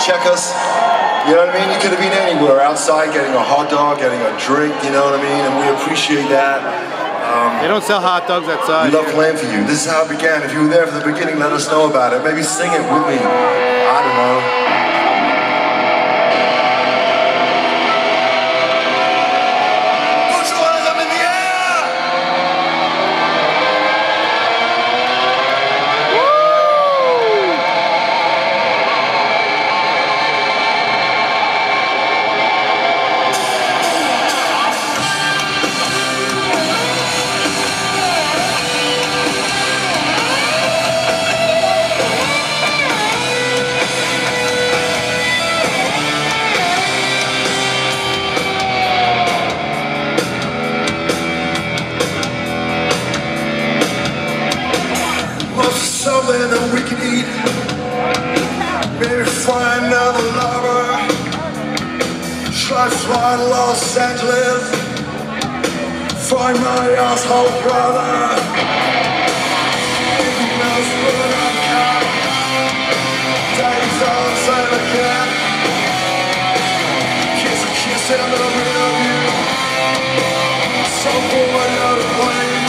check us. You know what I mean? You could have been anywhere, outside getting a hot dog, getting a drink, you know what I mean? And we appreciate that. They don't sell hot dogs outside. We love playing for you. This is how it began. If you were there from the beginning, let us know about it. Maybe sing it with me. I don't know. Something that we can eat. Maybe find another lover. Try to fly to Los Angeles. Find my asshole brother. He knows what I can. Days on sail again. Kiss a kiss in the rear view. So bored out of plane.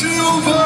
Silver.